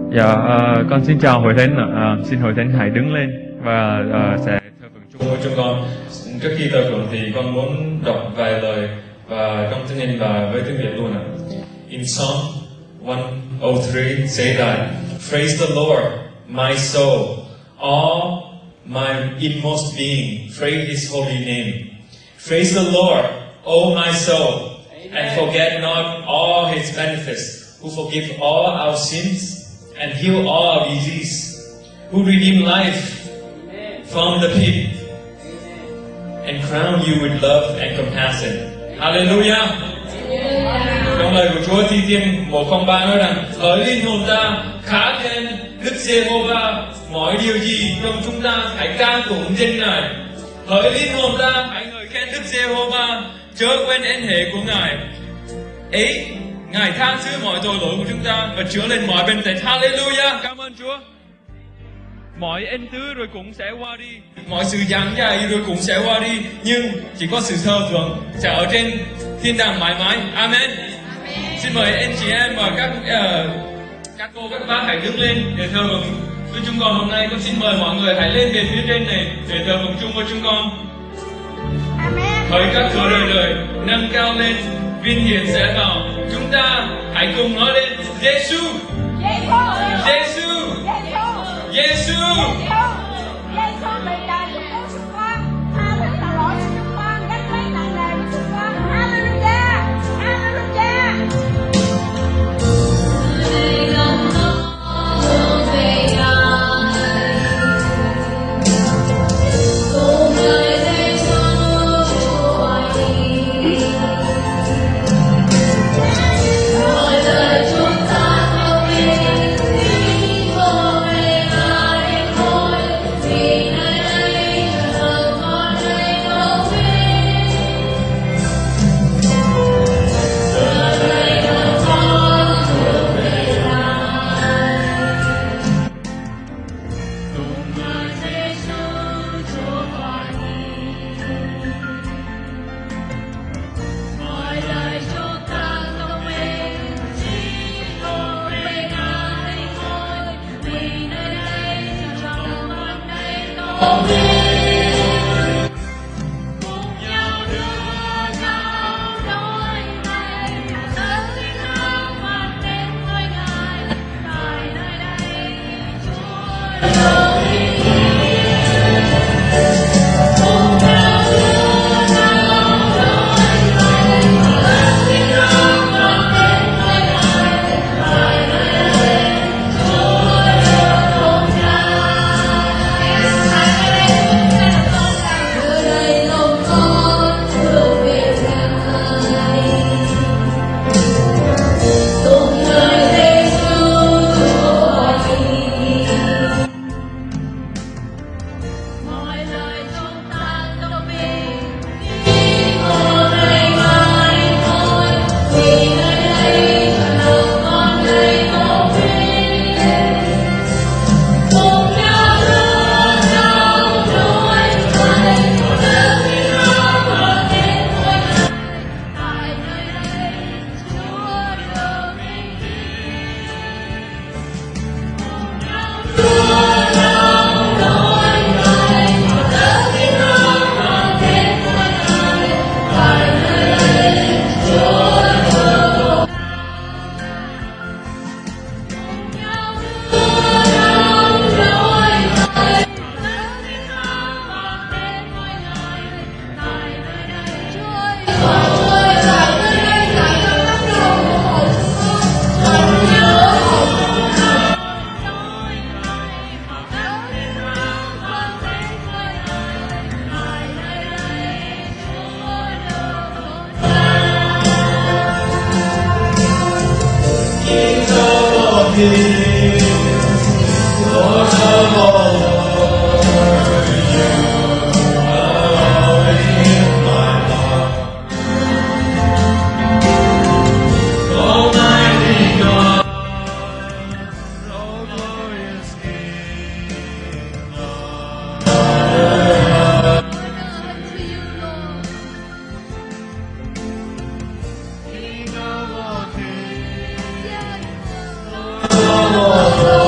Dạ, con xin chào hội thánh ạ. Xin hội thánh hãy đứng lên và sẽ thờ phượng chung với chúng con. Trước khi thờ phượng thì con muốn đọc vài lời và trong tiếng Anh và với tiếng Việt luôn ạ. In Psalm 103 say that, praise the Lord, my soul, all my inmost being, praise His holy name. Praise the Lord, O my soul, and forget not all His benefits, who forgive all our sins and heal all our disease, who redeem life from the pit and crown you with love and compassion. Hallelujah. Trong lời của Chúa thi thiên 103 nói rằng, hỡi linh hồn ta khá khen Đức Giê-hô-va, mọi điều gì trong chúng ta hãy ca tụng danh Ngài. Hỡi linh hồn ta hãy ngợi khen Đức Giê-hô-va, chớ quên ân huệ của Ngài. Ấy, Ngài tha thứ mọi tội lỗi của chúng ta và chữa lành mọi bệnh tật. Hallelujah. Cảm ơn Chúa. Mọi ân tứ rồi cũng sẽ qua đi, mọi sự giảng dạy rồi cũng sẽ qua đi, nhưng chỉ có sự thờ phượng sẽ ở trên thiên đàng mãi mãi. Amen. Xin mời anh chị em và các cô các bác hãy đứng lên để thờ phượng với chúng con hôm nay. Con xin mời mọi người hãy lên về phía trên này để thờ phượng chung với chúng con. Hỡi các cửa đời đời nâng cao lên, vinh hiển sẽ vào. Chúng ta hãy cùng nói lên Giêsu, Giêsu, Giêsu. Oh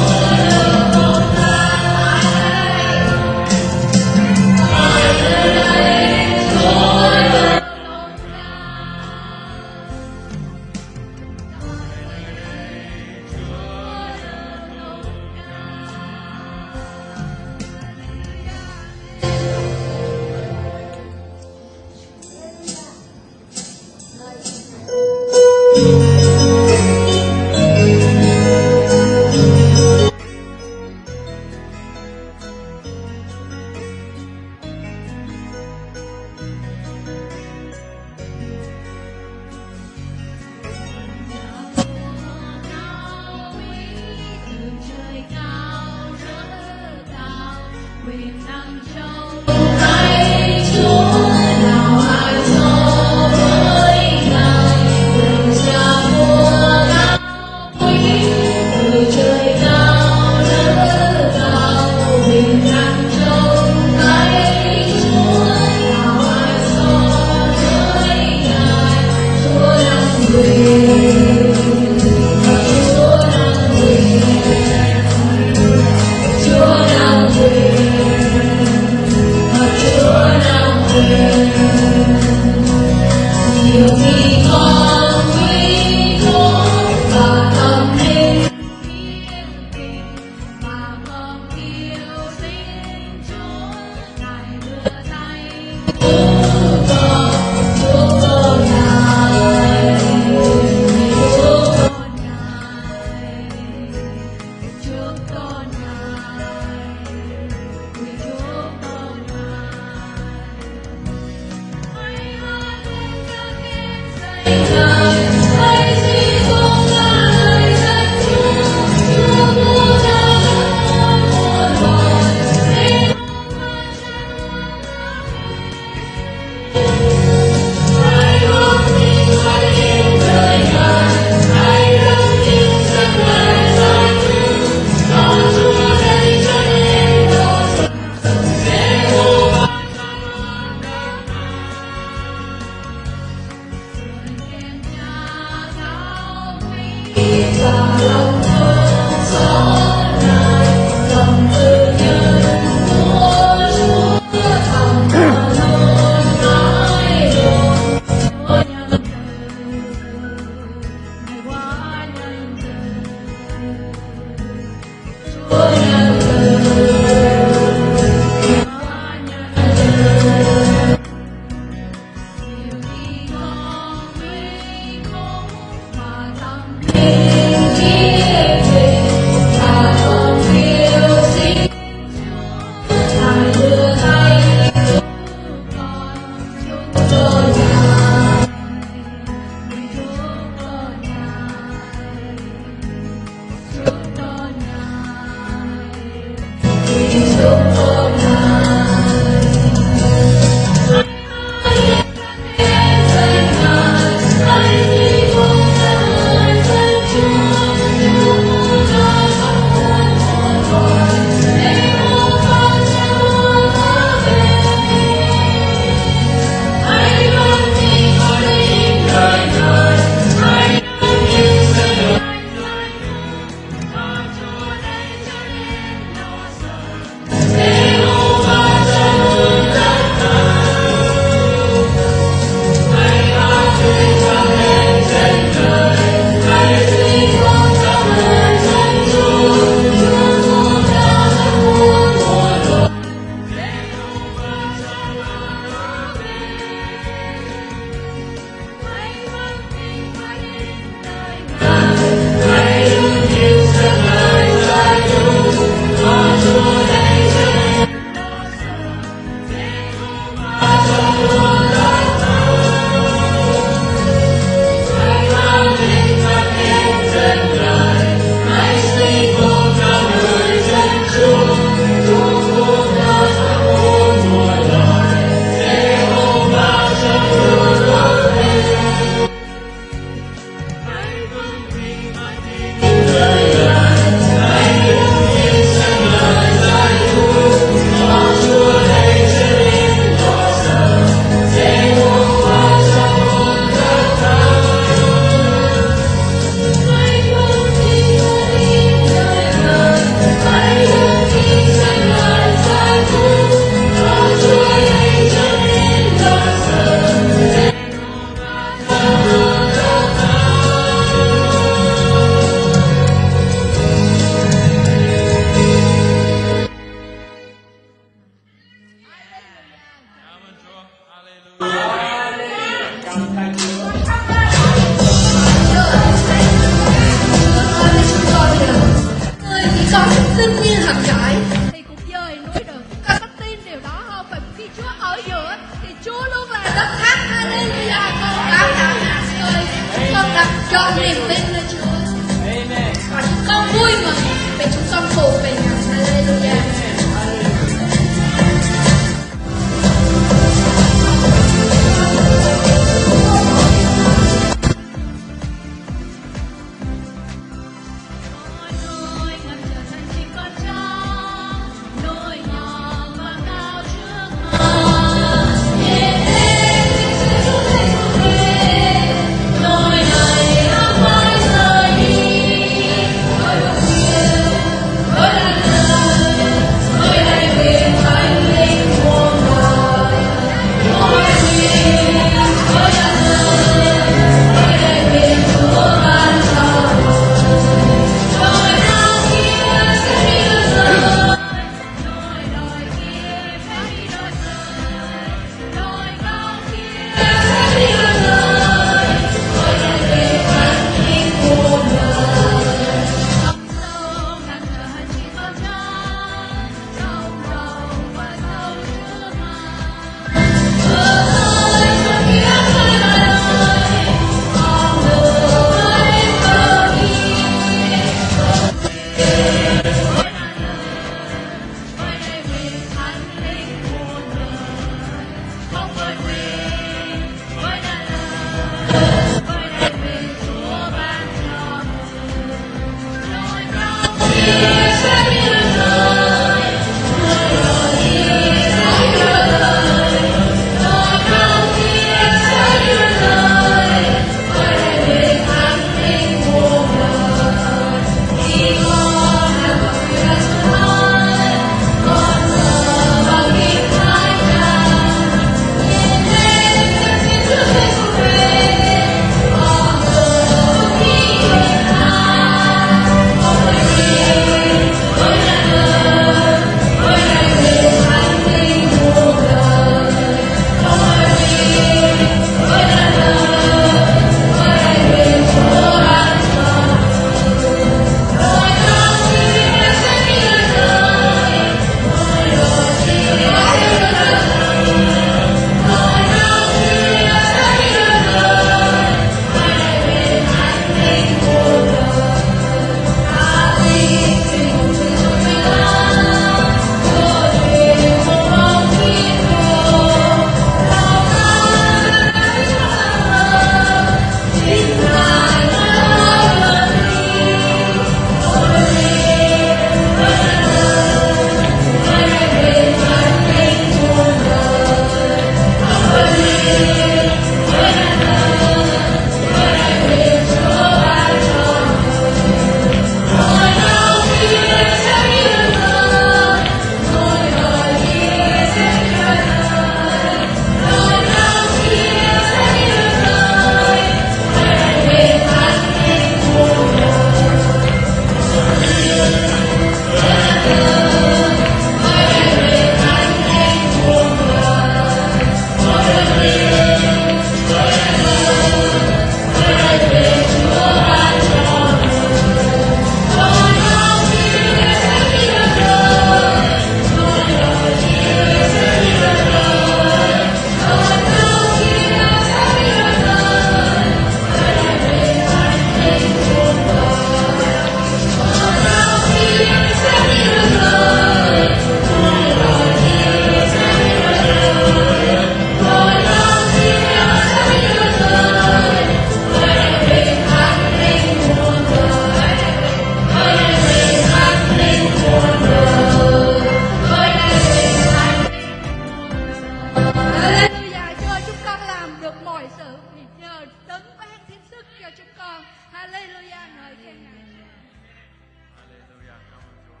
tấn ban thêm sức cho chúng con. Hallelujah, ngợi khen Ngài. Hallelujah, cảm ơn Chúa.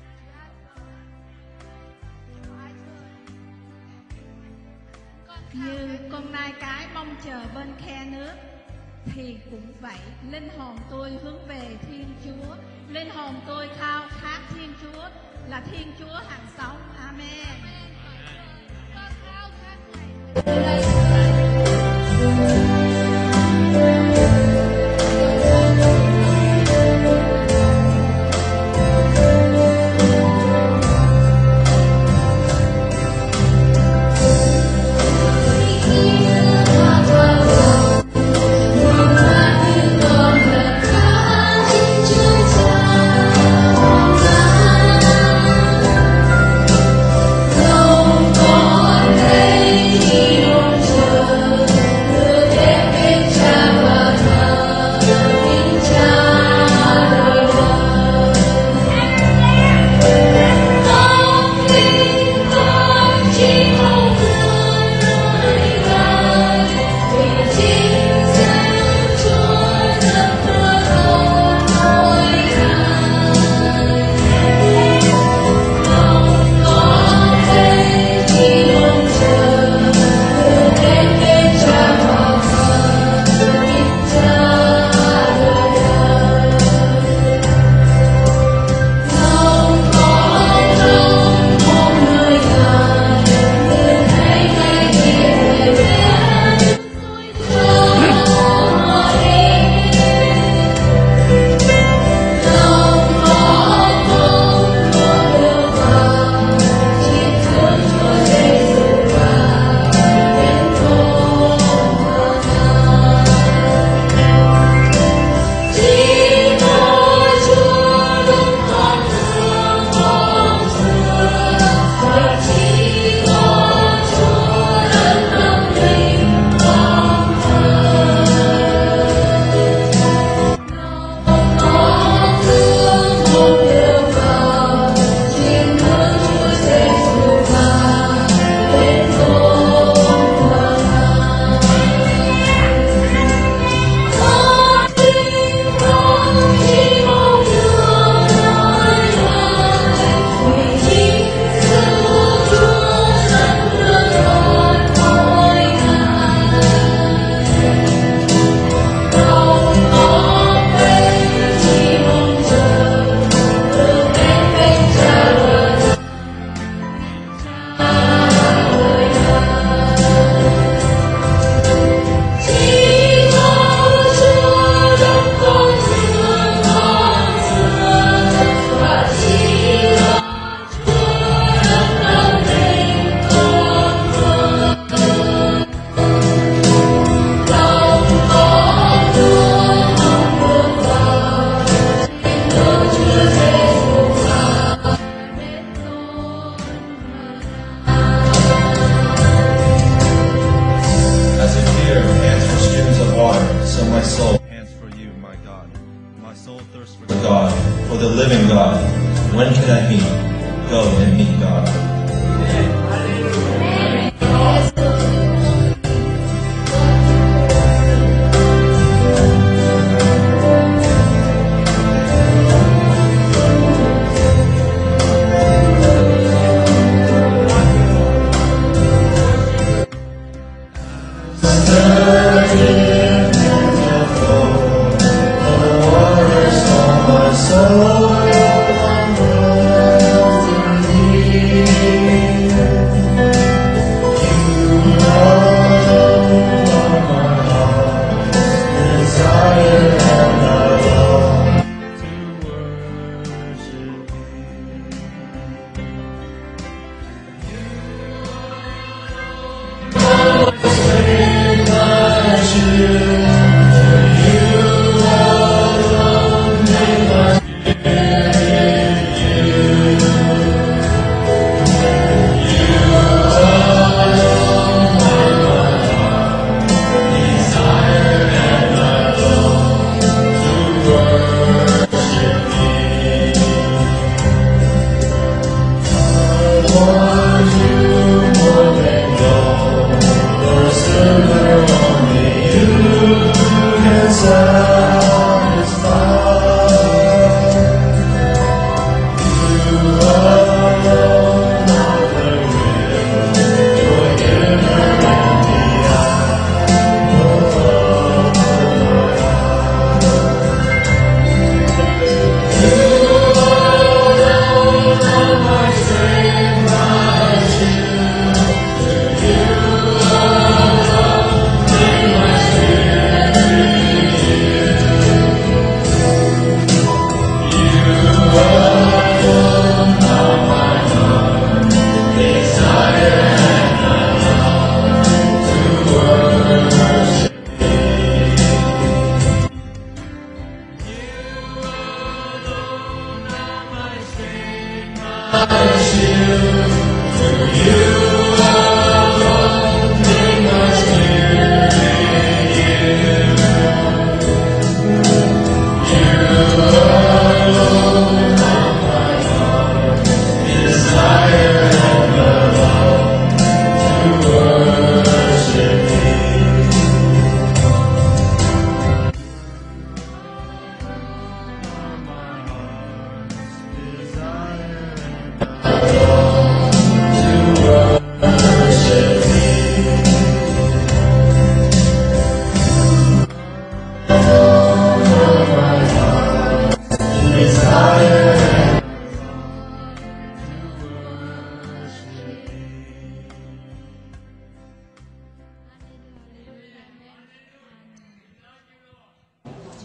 Như con nai cái mong chờ bên khe nước thì cũng vậy, linh hồn tôi hướng về Thiên Chúa, linh hồn tôi khao khát Thiên Chúa, là Thiên Chúa hàng sống. Amen. Con khao khát Ngài. When can I meet? Go and meet God.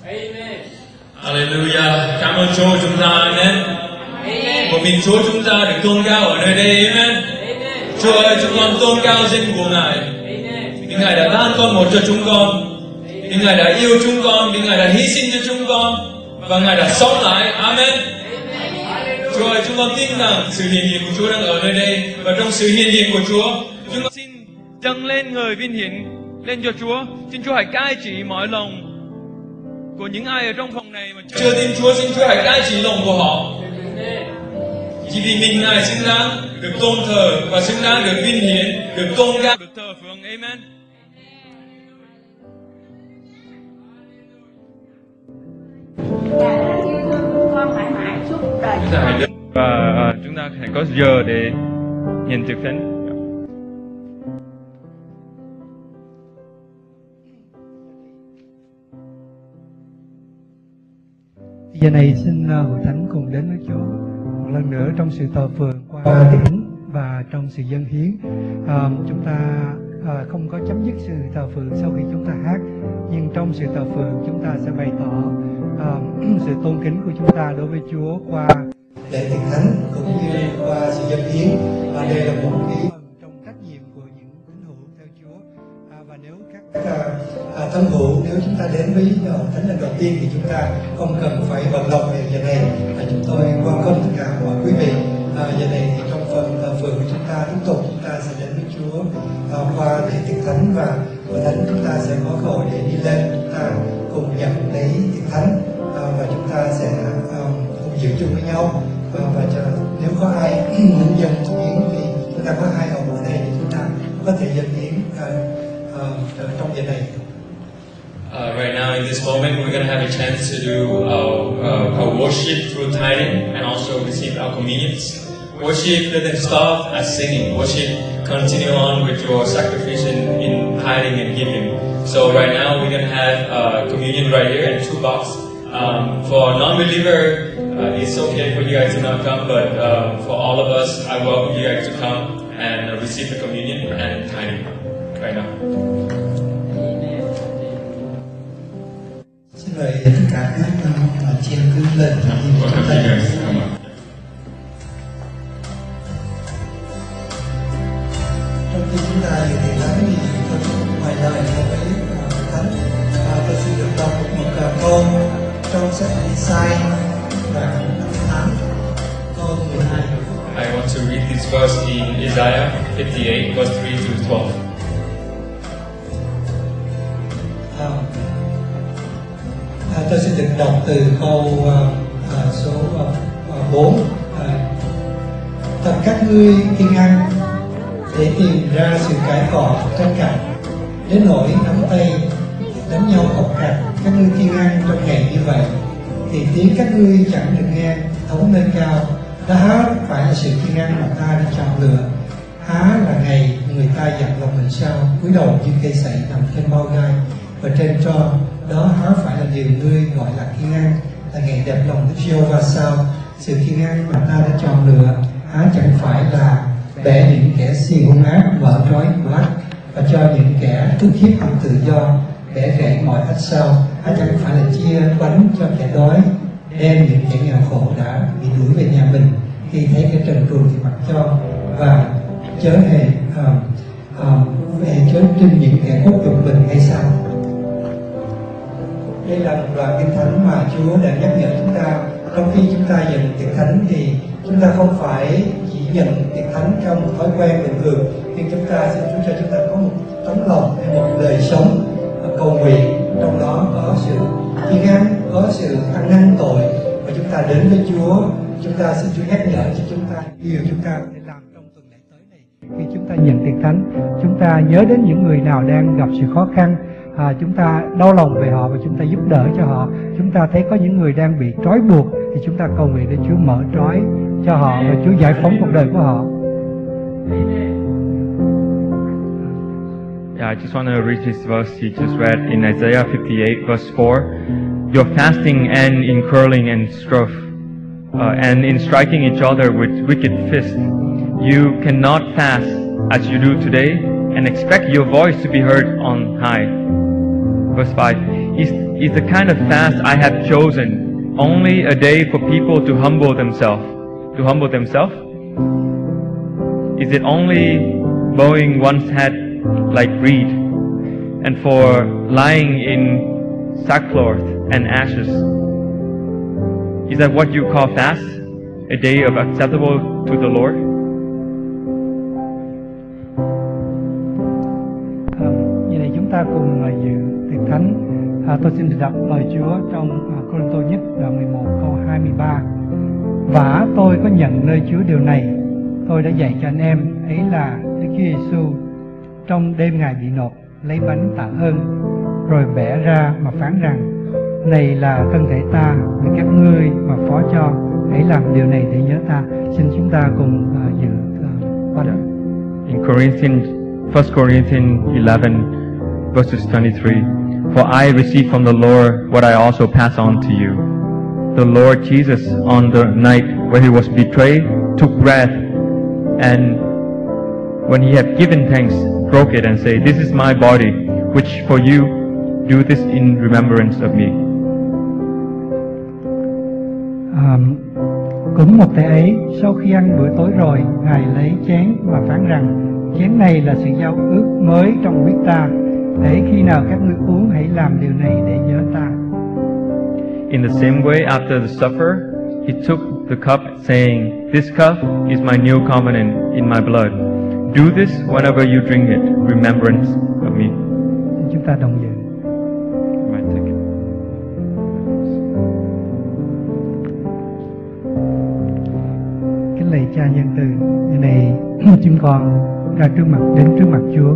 Hallelujah. Cảm ơn Chúa chúng ta. Amen. Một mình Chúa chúng ta được tôn cao ở nơi đây. Amen. Chúa ơi, chúng con tôn cao danh của Ngài. Vì Ngài đã ban con một cho chúng con. Vì Ngài đã yêu chúng con. Vì Ngài đã hy sinh cho chúng con. Và Ngài đã sống lại. Amen. Chúa ơi, chúng con tin rằng sự hiện diện của Chúa đang ở nơi đây. Và trong sự hiện diện của Chúa, chúng con xin dâng lên người vinh hiển lên cho Chúa. Xin Chúa hãy cai trị mọi lòng của những ai ở trong phòng này mà chưa tin Chúa. Xin Chúa hãy cai trị lòng của họ. Chỉ vì mình Ngài xứng đáng được tôn thờ và xứng đáng được vinh hiển, được tôn cao, được thờ phượng. Amen. Con mãi mãi suốt đời. Chúng ta hãy đứng và chúng ta hãy có giờ để nhận thực thánh. Giờ này xin hội thánh cùng đến với Chúa một lần nữa trong sự thờ phượng qua tiếng và trong sự dâng hiến. Chúng ta không có chấm dứt sự thờ phượng sau khi chúng ta hát, nhưng trong sự thờ phượng chúng ta sẽ bày tỏ sự tôn kính của chúng ta đối với Chúa qua lễ tiệc thánh cũng như qua sự dâng hiến. Và đây là một cái phần trong trách nhiệm của những tín hữu theo Chúa. Và nếu các thân hữu, nếu chúng ta đến với hội thánh lần đầu tiên thì chúng ta không cần phải bận lòng về giờ này. Chúng tôi quan tâm tất cả mọi quý vị. Giờ này thì trong phần thờ phượng của chúng ta tiếp tục chúng ta sẽ đến với Chúa qua lễ tiệc thánh, và hội thánh chúng ta sẽ có cơ hội để đi lên chúng ta cùng nhận lấy tiệc thánh, và chúng ta sẽ cùng giữ chung với nhau. Và nếu có ai muốn dâng hiến thì chúng ta có hai ông ở đây thì chúng ta có thể dâng hiến trong giờ này. Right now, in this moment, we're going to have a chance to do our worship through tithing and also receive our communions. Worship doesn't stop at singing. Worship continue on with your sacrifice in tithing and giving. So right now, we're going to have communion right here and 2 boxes. For non-believer, it's okay for you guys to not come, but for all of us, I welcome you guys to come and receive the communion and tithing right now. Xin mời tất cả các chị em cứ lên và đi vào chúng ta. Trong khi chúng ta dự thiện thánh thì tôi ngoài lời cho với thánh, tôi xin được đọc một câu trong sách Isaiah đoạn 58 câu 12. I want to read this verse in Isaiah 58, verse 3 to 12. Tôi xin được đọc từ câu số 4. Tập các ngươi kiên ăn để tìm ra sự cãi cọ tranh cãi, đến nỗi nắm tay đánh nhau cộc cằn. Các ngươi kiên ăn trong ngày như vậy, thì tiếng các ngươi chẳng được nghe thống lên cao. Đó há phải là sự kiên ăn mà ta đã chọn lựa, há là ngày người ta dặn lòng mình sao, cúi đầu như cây sậy nằm trên bao gai và trên tro. Đó há phải là điều ngươi gọi là kiên ăn, là ngày đẹp lòng Đức Giê-hô-va sao. Sự kiên ăn mà ta đã chọn lựa, há chẳng phải là bẻ những kẻ si hung ác, mở trói của ác, và cho những kẻ ức hiếp không tự do, bẻ gãy mọi ách sao. Há chẳng phải là chia bánh cho kẻ đói, đem những kẻ nghèo khổ đã bị đuổi về nhà mình, khi thấy cái trần truồng thì mặc cho, và chớ hề chớ trinh những kẻ cốt dụng mình hay sao. Đây là một đoạn kinh thánh mà Chúa đã nhắc nhở chúng ta. Trong khi chúng ta nhận tiệc thánh thì chúng ta không phải chỉ nhận tiệc thánh theo một thói quen bình thường, nhưng chúng ta xin Chúa cho chúng ta có một tấm lòng hay một đời sống cầu nguyện, trong đó có sự kiên ăn, có sự ăn năn tội, và chúng ta đến với Chúa. Chúng ta xin Chúa nhắc nhở cho chúng ta điều chúng ta có thể làm trong tuần lễ tới này. Khi chúng ta nhận tiệc thánh, chúng ta nhớ đến những người nào đang gặp sự khó khăn, chúng ta đau lòng về họ và chúng ta giúp đỡ cho họ. Chúng ta thấy có những người đang bị trói buộc thì chúng ta cầu nguyện để Chúa mở trói cho họ và Chúa giải phóng cuộc đời của họ. Yeah, I just want to read this verse he just read in Isaiah 58, verse 4. Your fasting end in quarreling and strife, and in striking each other with wicked fists. You cannot fast as you do today and expect your voice to be heard on high. Verse 5. is the kind of fast I have chosen only a day for people to humble themselves. To humble themselves? Is it only bowing one's head like reed, and for lying in sackcloth and ashes? Is that what you call fast? A day of acceptable to the Lord? Vậy này chúng ta cùng dự tiệc thánh. Tôi xin đọc lời Chúa trong Cô-rinh-tô nhất đoạn 11 câu 23. Vả tôi có nhận nơi Chúa điều này, tôi đã dạy cho anh em, ấy là Đức Chúa Giêsu trong đêm Ngài bị nộp lấy bánh tạ ơn, rồi bẻ ra mà phán rằng: này là thân thể ta vì các ngươi mà phó cho, hãy làm điều này để nhớ ta. Xin chúng ta cùng dự qua đó. In 1 Corinthians 11 verses 23, for I received from the Lord what I also pass on to you. The Lord Jesus, on the night where he was betrayed, took bread, and when he had given thanks, broke it and said, this is my body, which for you, do this in remembrance of me. Cũng một thế ấy, sau khi ăn bữa tối rồi, Ngài lấy chén và phán rằng: chén này là sự giao ước mới trong huyết ta. Hễ khi nào các ngươi uống, hãy làm điều này để nhớ ta. In the same way, after the supper, he took the cup, saying, this cup is my new covenant in my blood. Do this whenever you drink it, remembrance of me. Chúng ta đồng dự. Right, take it. Kính lạy Cha nhân từ, ngày này chúng con ra đến trước mặt Chúa.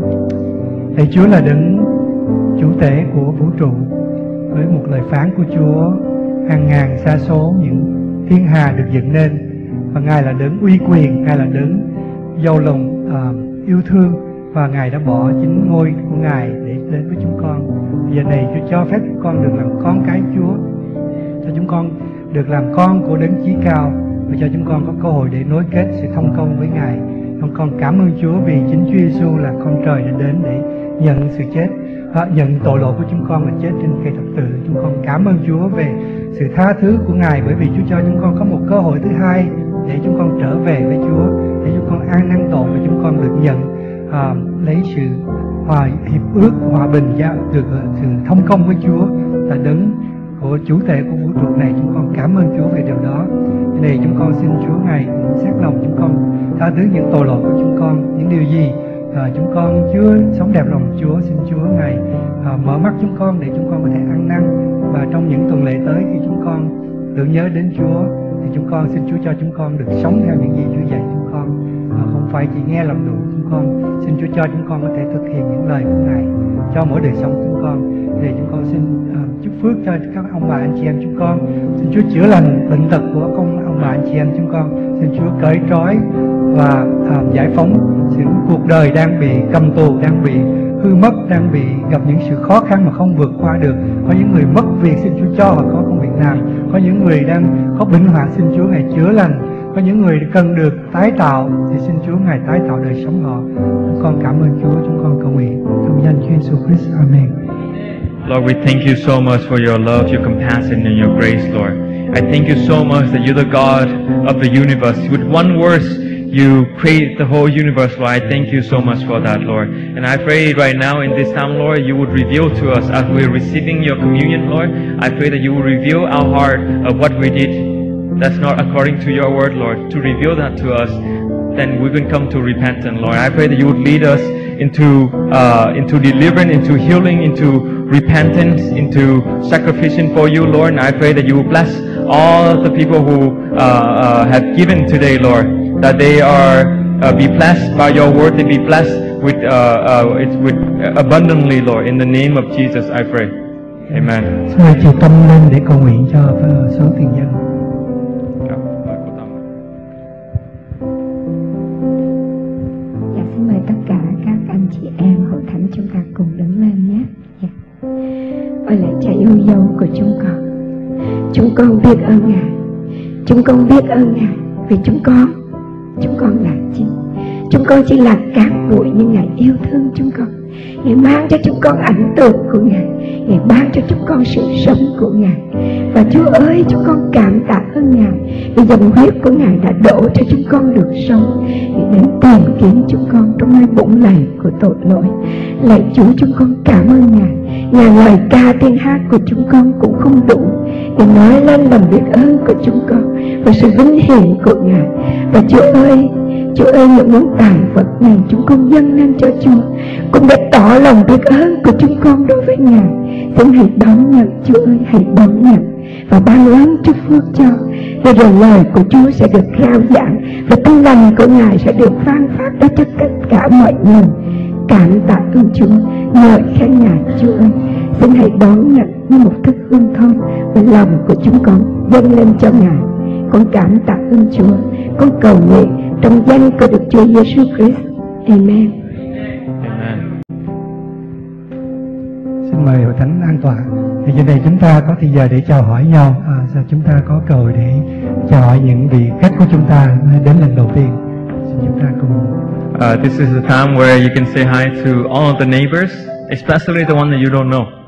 Lạy Chúa là đấng chủ tể của vũ trụ, với một lời phán của Chúa hàng ngàn sa số những thiên hà được dựng nên, và Ngài là đấng uy quyền, Ngài là đấng giàu lòng yêu thương, và Ngài đã bỏ chính ngôi của Ngài để đến với chúng con. Giờ này Chúa cho phép chúng con được làm con cái Chúa, cho chúng con được làm con của đấng chí cao, và cho chúng con có cơ hội để nối kết sự thông công với Ngài. Chúng con cảm ơn Chúa vì chính Chúa Giêsu là con trời đã đến để nhận sự chết, nhận tội lỗi của chúng con và chết trên cây thập tự. Chúng con cảm ơn Chúa về sự tha thứ của Ngài, bởi vì Chúa cho chúng con có một cơ hội thứ hai để chúng con trở về với Chúa, để chúng con ăn năn tội và chúng con được nhận lấy sự hiệp ước hòa bình, được sự thông công với Chúa là đấng của chủ tể của vũ trụ này. Chúng con cảm ơn Chúa về điều đó. Vì này chúng con xin Chúa Ngài xét lòng chúng con, tha thứ những tội lỗi của chúng con, những điều gì chúng con chưa sống đẹp lòng Chúa. Xin Chúa Ngài mở mắt chúng con để chúng con có thể ăn năn, và trong những tuần lễ tới khi chúng con tưởng nhớ đến Chúa thì chúng con xin Chúa cho chúng con được sống theo những gì Chúa dạy chúng con, không phải chỉ nghe làm đủ. Chúng con xin Chúa cho chúng con có thể thực hiện những lời của Ngài cho mỗi đời sống chúng con. Để chúng con xin chúc phước cho các ông bà anh chị em chúng con. Xin Chúa chữa lành bệnh tật của ông bà anh chị em chúng con. Xin Chúa cởi trói và giải phóng những cuộc đời đang bị cầm tù, đang bị hư mất, đang bị gặp những sự khó khăn mà không vượt qua được. Có những người mất việc, xin Chúa cho và có công việc làm. Có những người đang có bệnh hoạn, xin Chúa Ngài chữa lành. Có những người cần được tái tạo thì xin Chúa Ngài tái tạo đời sống họ. Chúng con cảm ơn Chúa, chúng con cầu nguyện trong danh Chúa Giêsu Christ. Amen. Lord, we thank you so much for your love, your compassion, and your grace, Lord. I thank you so much that you're the God of the universe. With one verse, you create the whole universe, Lord. I thank you so much for that, Lord. And I pray right now in this time, Lord, you would reveal to us as we're receiving your communion, Lord. I pray that you will reveal our heart of what we did that's not according to your word, Lord. To reveal that to us, then we can come to repentance, Lord. I pray that you would lead us into deliverance, into healing, into repentance, into sacrificing for you, Lord. And I pray that you will bless all the people who have given today, Lord, that they are be blessed by your word. They be blessed with abundantly, Lord. In the name of Jesus, I pray. Amen. Xin mời chị Tâm lên để cầu nguyện cho số tiền nhân. Dạ, xin mời tất cả các anh chị em hội thánh chúng ta cùng đứng lên nhé. Dạ. Ôi là Cha yêu dấu của chúng con biết ơn Ngài. Chúng con biết ơn Ngài vì chúng con là chi? Chúng con chỉ là cát bụi nhưng Ngài yêu thương chúng con. Ngài mang cho chúng con ảnh tượng của Ngài. Ngài ban cho chúng con sự sống của Ngài. Và Chúa ơi, chúng con cảm tạ ơn Ngài vì dòng huyết của Ngài đã đổ cho chúng con được sống, vì đến tìm kiếm chúng con trong nơi bụng lầy của tội lỗi. Lạy Chúa, chúng con cảm ơn Ngài. Ngài lời ca tiếng hát của chúng con cũng không đủ để nói lên lòng biết ơn của chúng con và sự vinh hiển của Ngài. Và Chúa ơi, những món tài vật này chúng con dâng lên cho Chúa cũng để tỏ lòng biết ơn của chúng con đối với Ngài. Xin hãy đón nhận, Chúa ơi, hãy đón nhận và ban ơn chúc phước cho. Rồi lời của Chúa sẽ được rao giảng và tin lành của Ngài sẽ được ban phát ra cho tất cả mọi người. Cảm tạ ơn Chúa, ngợi khen Ngài. Chúa ơi, xin hãy đón nhận như một thức hương thơm và lòng của chúng con dâng lên cho Ngài. Con cảm tạ ơn Chúa. Con cầu nguyện trong danh của Đức Chúa Giêsu Christ. Amen. Amen. Xin mời hội thánh an tọa. Thì trên đây chúng ta có thời giờ để chào hỏi nhau. Giờ chúng ta có cơ hội để chào hỏi những vị khách của chúng ta đến lần đầu tiên. Xin chúng ta cùng. This is the time where you can say hi to all of the neighbors, especially the one that you don't know.